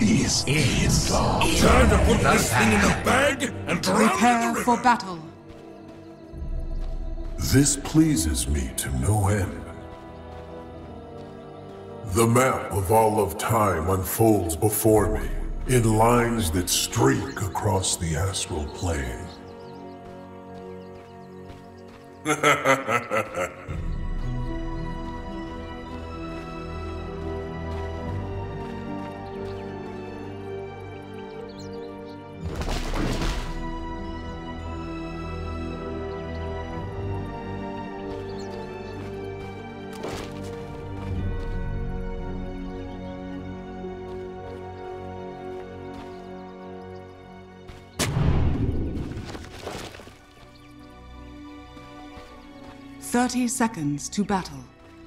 This is Time to put this thing in a bag and drown it in Prepare the for river. battle. This pleases me to no end. The map of all of time unfolds before me in lines that streak across the astral plane. Thirty seconds to battle.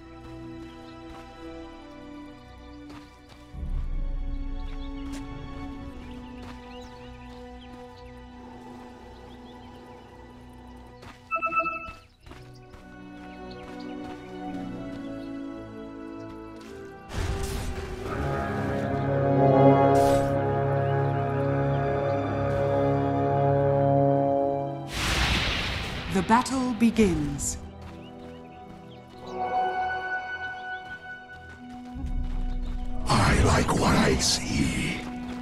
The battle begins. I like what I see.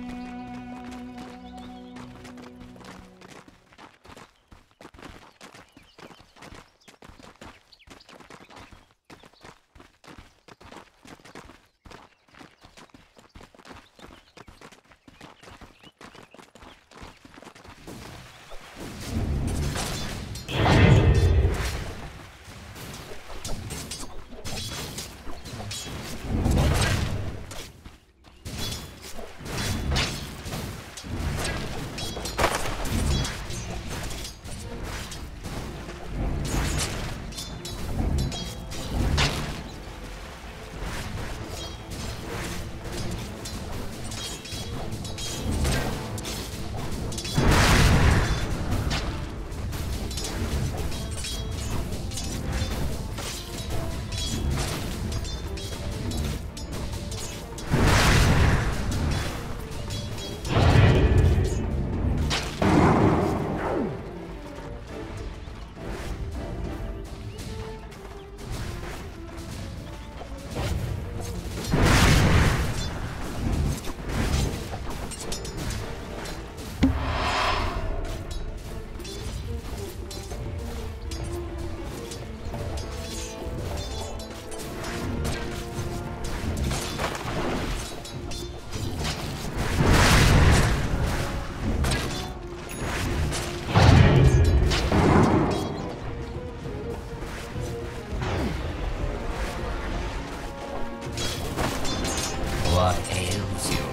What ails you?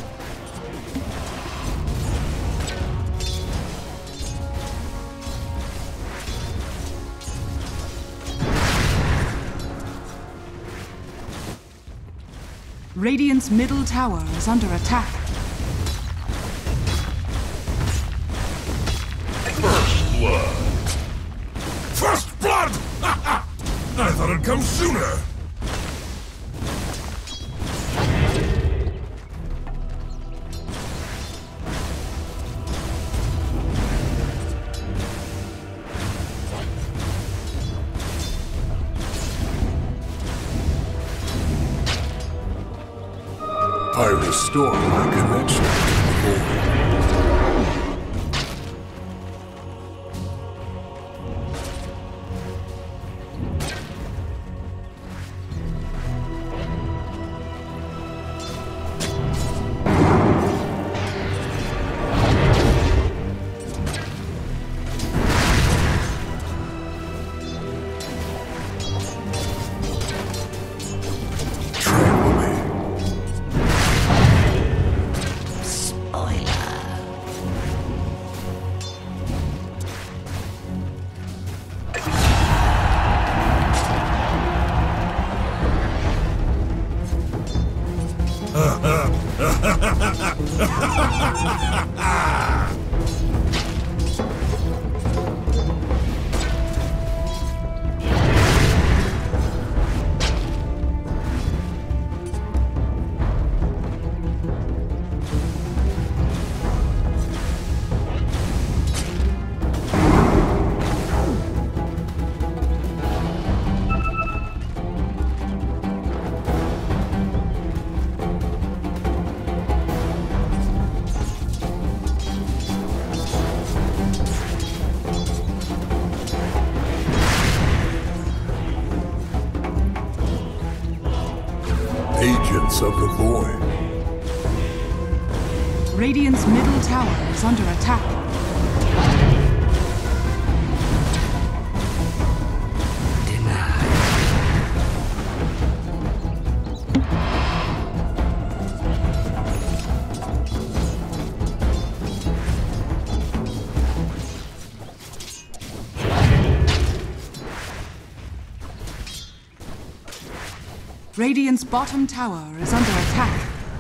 Radiant's middle tower is under attack. First blood. First blood! I thought it'd come sooner. I restore my connection to the void. Agents of the Void. Radiant's middle tower is under attack. Radiant's bottom tower is under attack.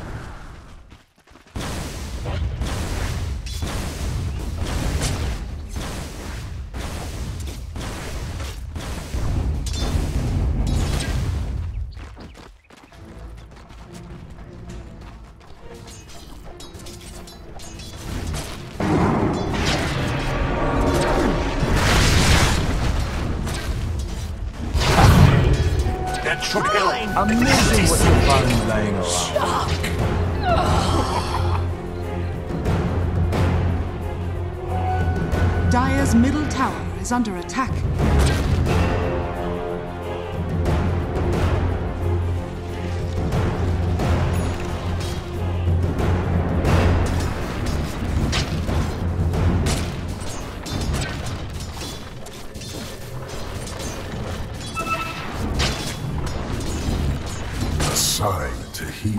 Amazing what you find laying around. Dire's middle tower is under attack. Sign to heed.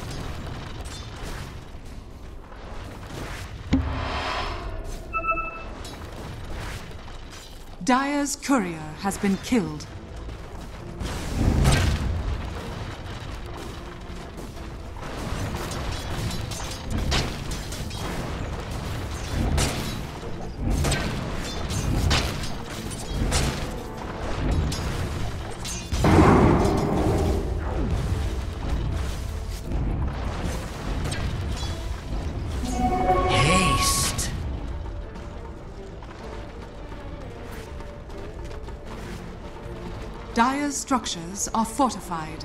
Dire's courier has been killed. Dire's structures are fortified.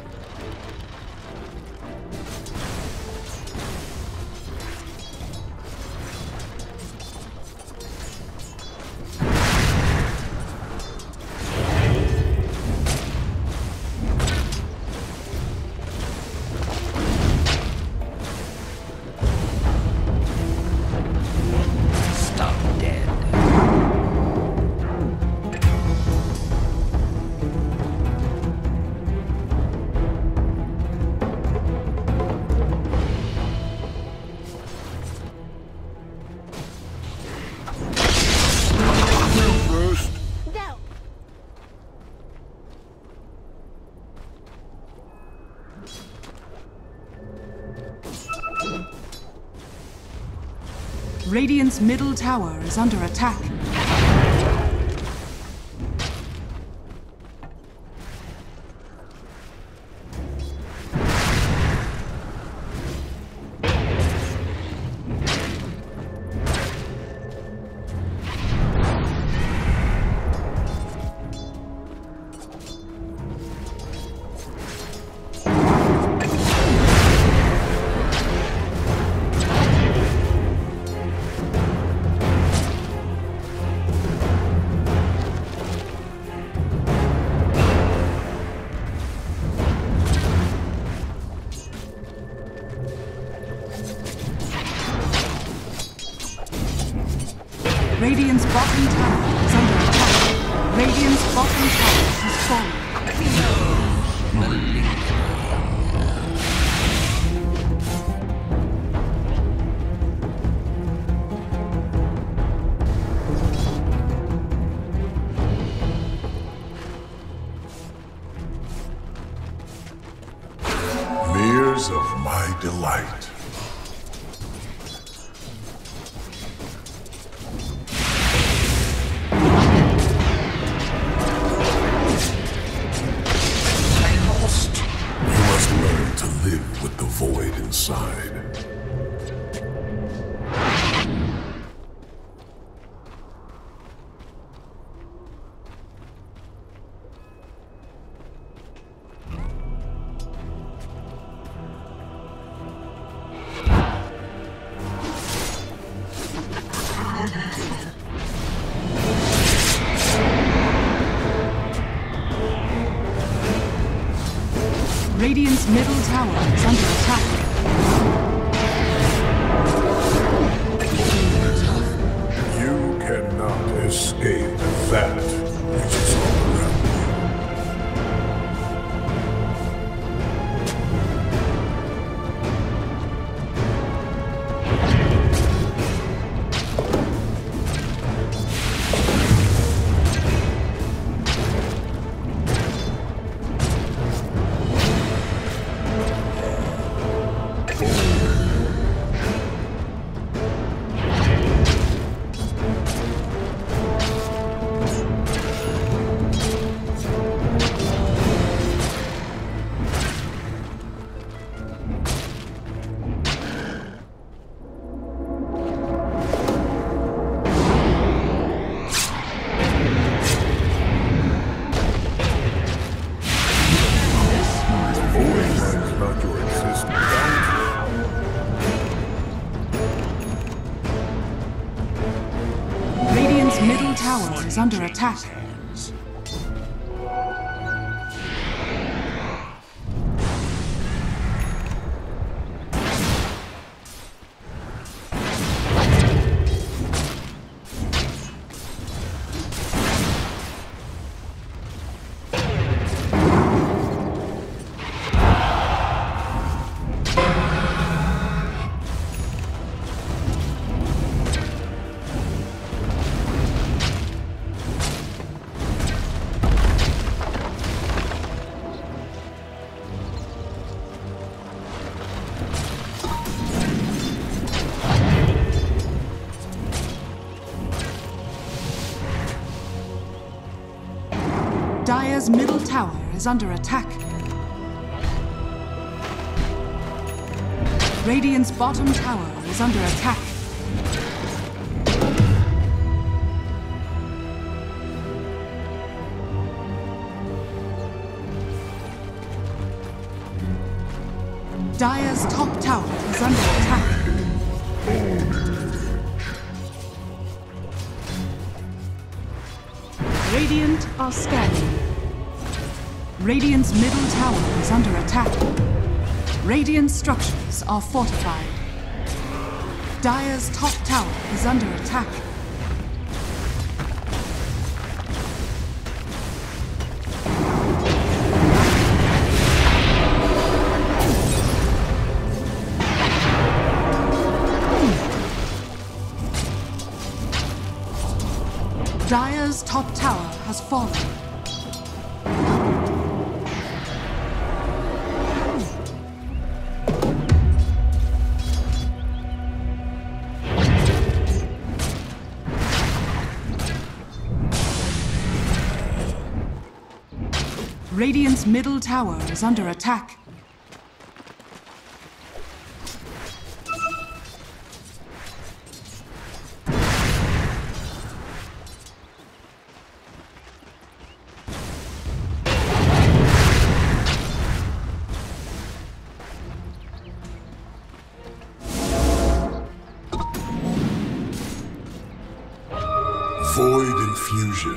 Radiant's middle tower is under attack. Radiant's bottom tower is under attack. Radiant's bottom tower has fallen. Mirrors of my delight. Live with the void inside. Radiant's Radiant's middle tower is under attack. You cannot escape that which is all around you. Radiant's middle tower is under attack. Dire's middle tower is under attack. Radiant's bottom tower is under attack. Dire's top tower is under attack. Radiant are scanning. Radiant's middle tower is under attack. Radiant structures are fortified. Dire's top tower is under attack. Dire's top tower has fallen. Radiant's middle tower is under attack. Void infusion.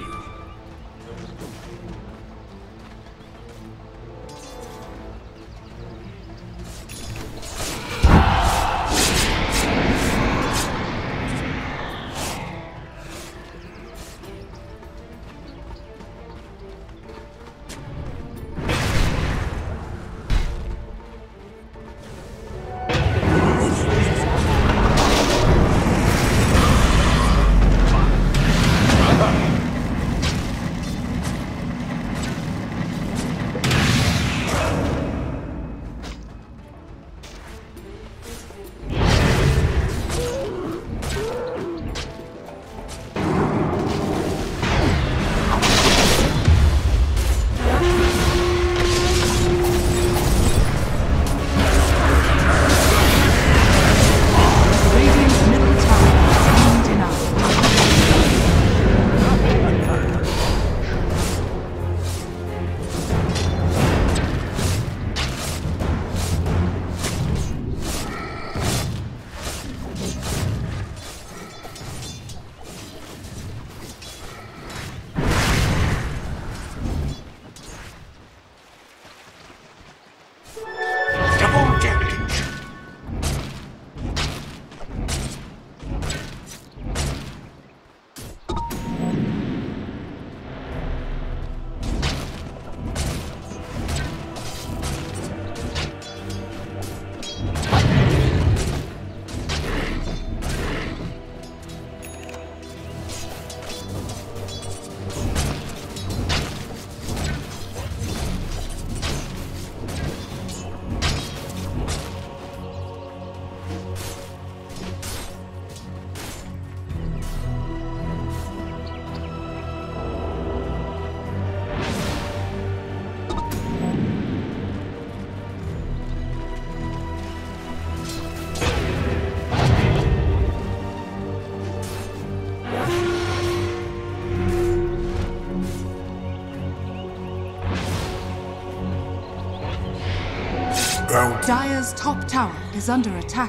bounty. Dire's top tower is under attack.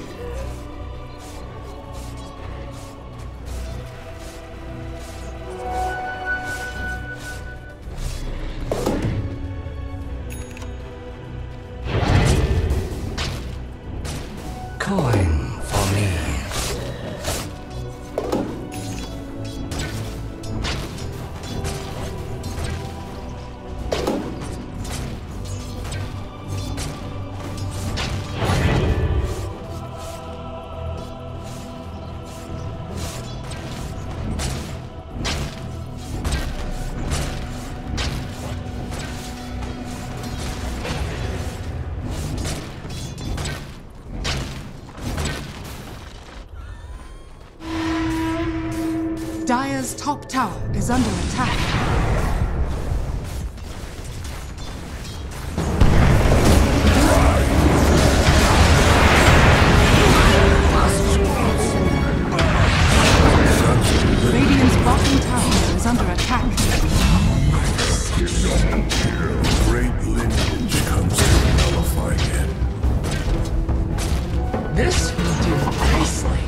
Coin for me. Dire's top tower is under attack. Radiant's bottom tower is under attack. Great lineage comes to nullify it. This will do nicely.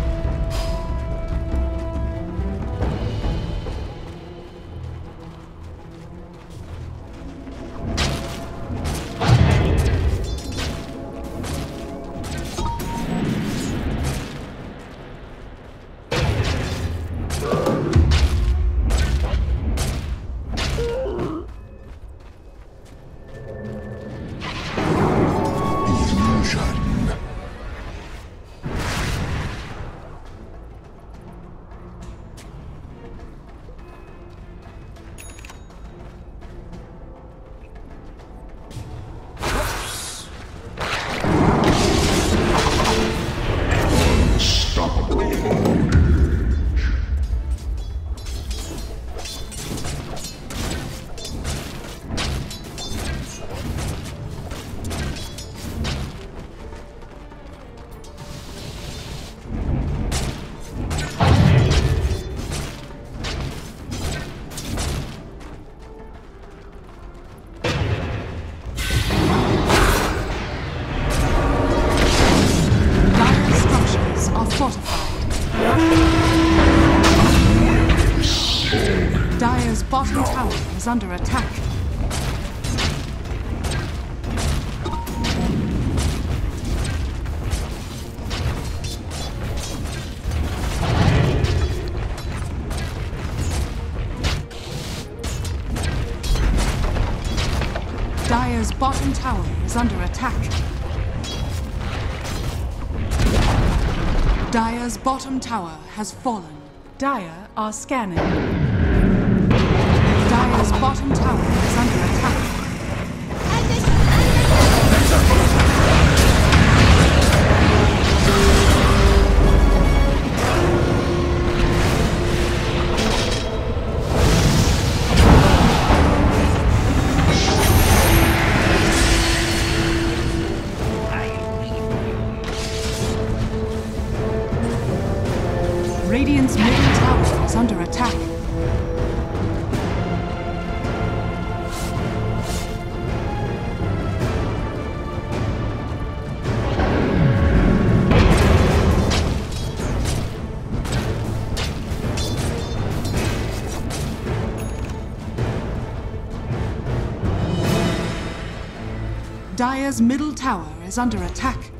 Dire's bottom tower is under attack. Dire's bottom tower is under attack. Dire's bottom tower has fallen. Dire are scanning. Dire's bottom tower is under attack. Radiant's middle tower is under attack. Dire's middle tower is under attack.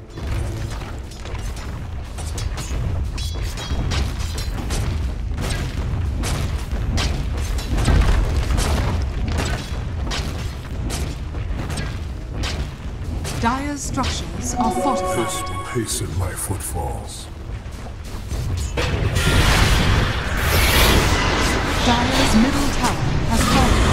Dire's structures are fortified. This will hasten my footfalls. Dire's middle tower has fallen.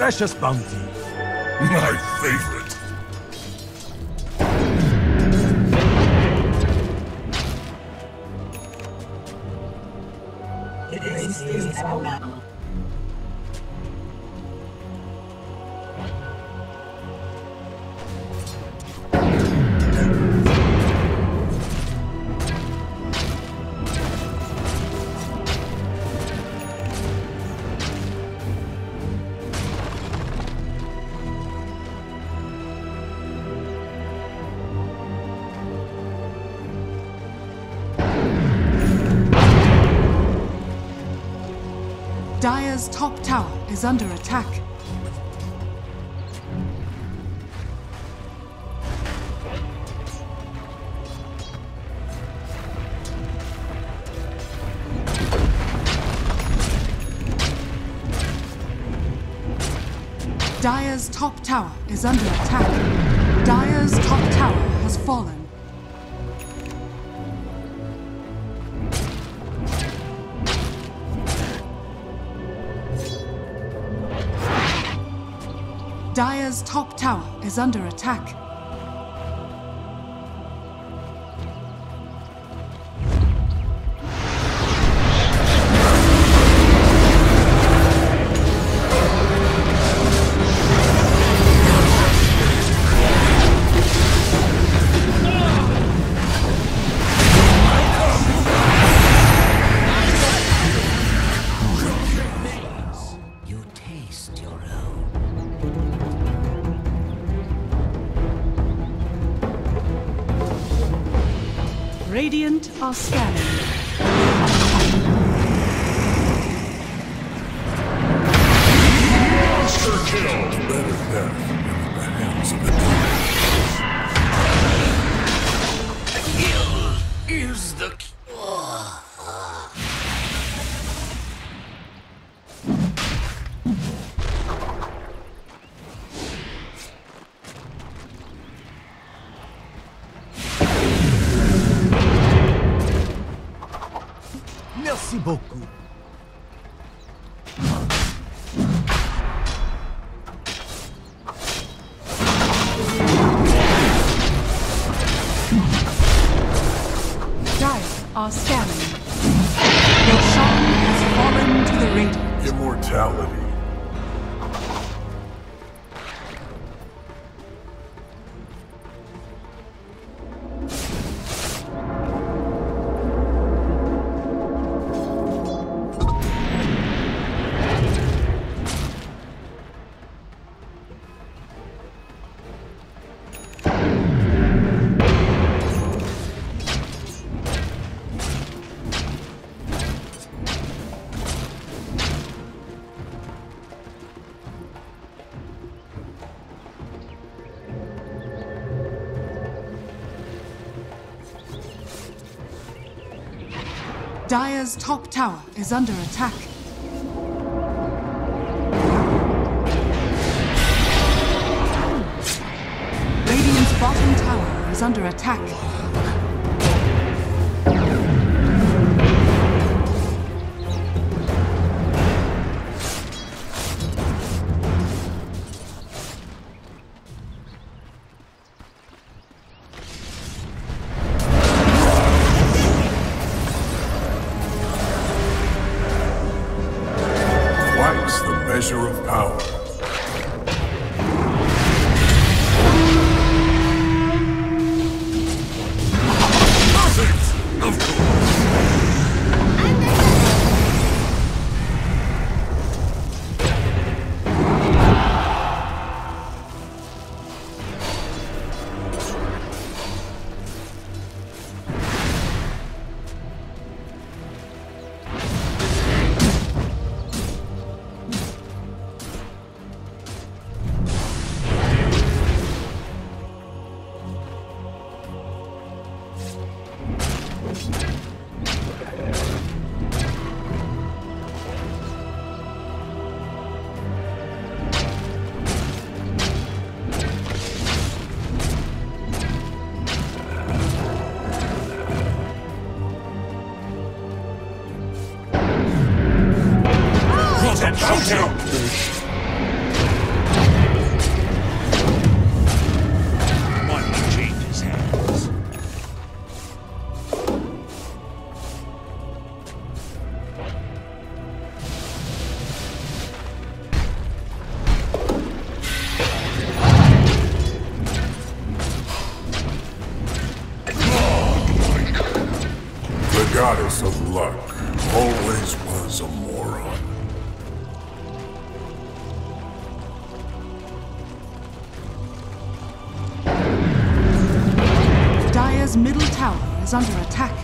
precious bounty. My favorite. Dire's top tower is under attack. Dire's top tower is under attack. Dire's top tower has fallen. Dire's top tower is under attack. You taste your own. Radiant are scanning. Monster kill. Better death in the hands of the Kill is the Merci beaucoup. Dire are scanning. Roshan has fallen to the Radiant. immortality. Dire's top tower is under attack. Radiant's bottom tower is under attack. Twice the measure of power. Perfect. Of course. Shoot him! Dire's middle tower is under attack.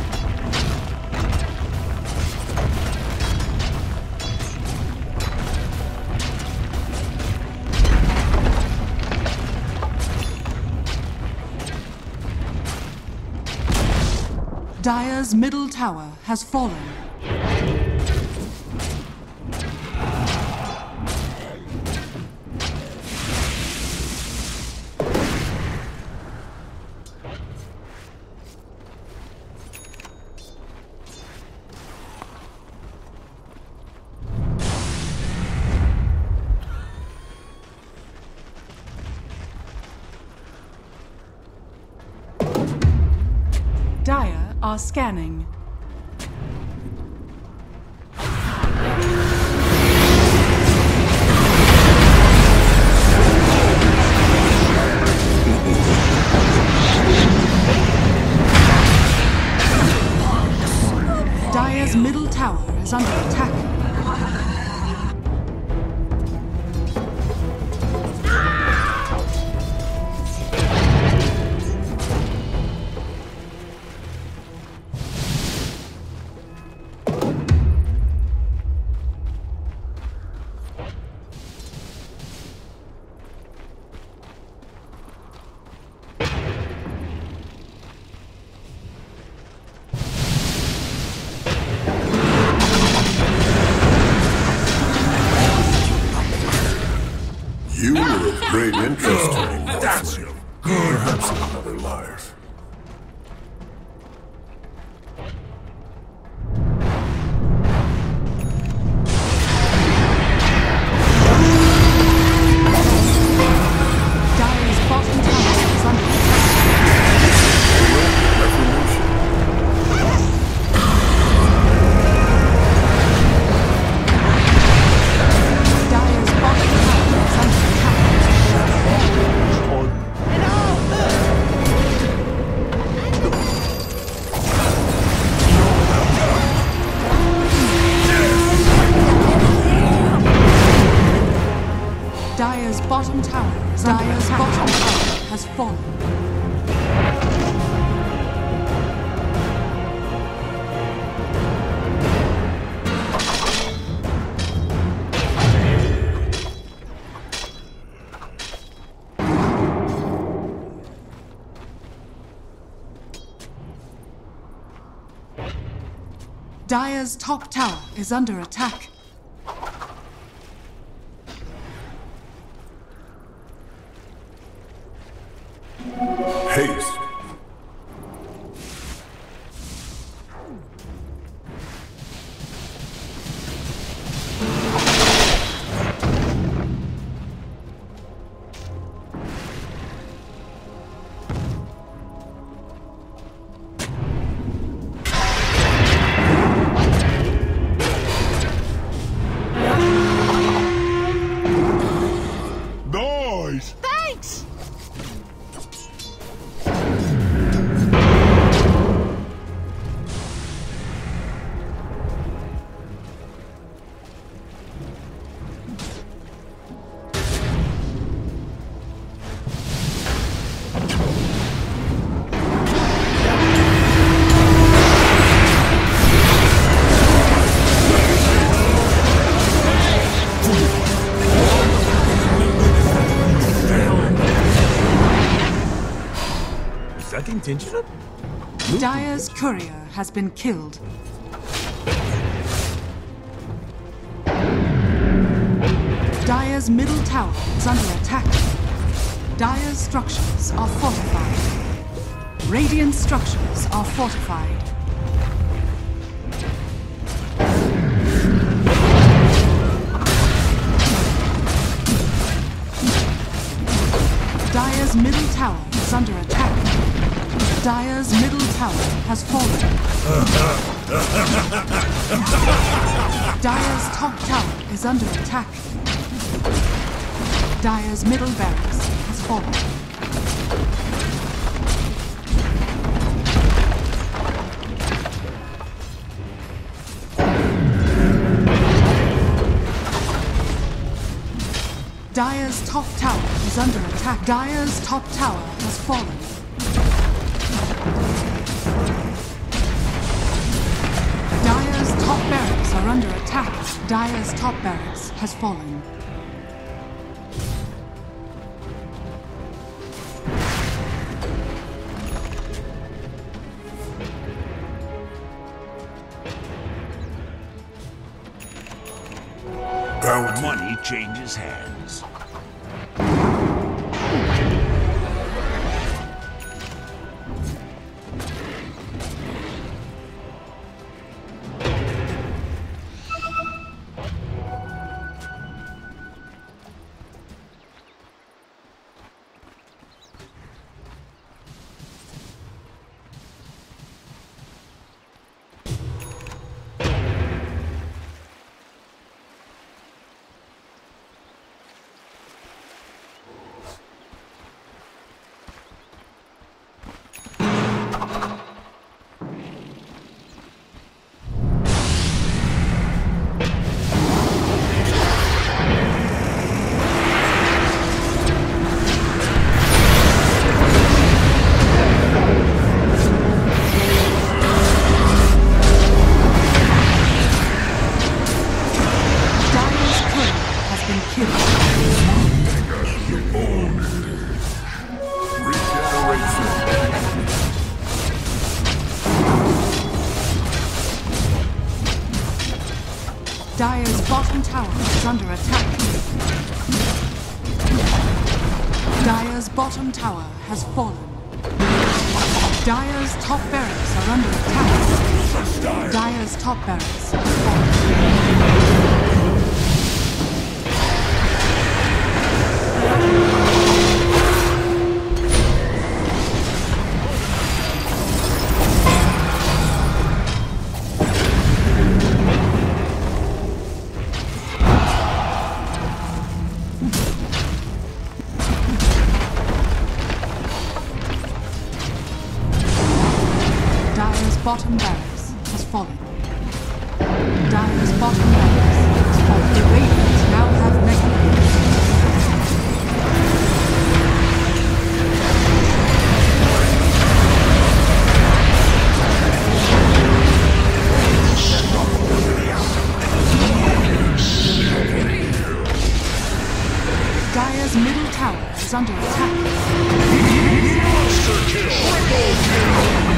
Dire's middle tower has fallen. Dire are scanning. Dire's middle tower is under attack. You were of great interest to me, Morphling. Perhaps in another life. Dire's bottom tower is under attack. Reformation. Dire's bottom tower is under attack. Dire's bottom tower is under attack. Bottom tower has fallen. Dire's top tower is under attack. Haste. Nice! Thanks! Is that intentional? Dire's courier has been killed. Dire's middle tower is under attack. Dire's structures are fortified. Radiant structures are fortified. Dire's middle tower is under attack. Dire's middle tower has fallen. Dire's top tower is under attack. Dire's middle barracks has fallen. Dire's top tower is under attack. Dire's top tower has fallen. barracks are under attack. Dire's top barracks has fallen. Money changes hands. Dire's bottom tower is under attack. Dire's bottom tower has fallen. Dire's top barracks are under attack. Dire's top barracks has fallen. Bottom barracks has fallen. Dire's bottom barracks has fallen. The Radiant now have mega. Dire's middle tower is under attack. Monster kill! Triple kill!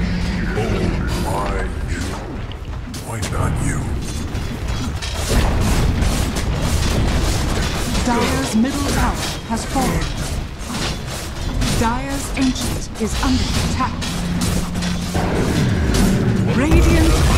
Why not you? Dire's middle tower has fallen. Dire's ancient is under attack. Radiant